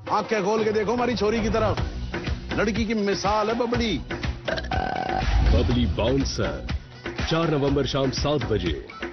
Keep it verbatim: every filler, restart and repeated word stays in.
आंखें खोल के देखो हमारी छोरी की तरफ, लड़की की मिसाल है बबली। बबली बाउंसर, चार नवंबर शाम सात बजे।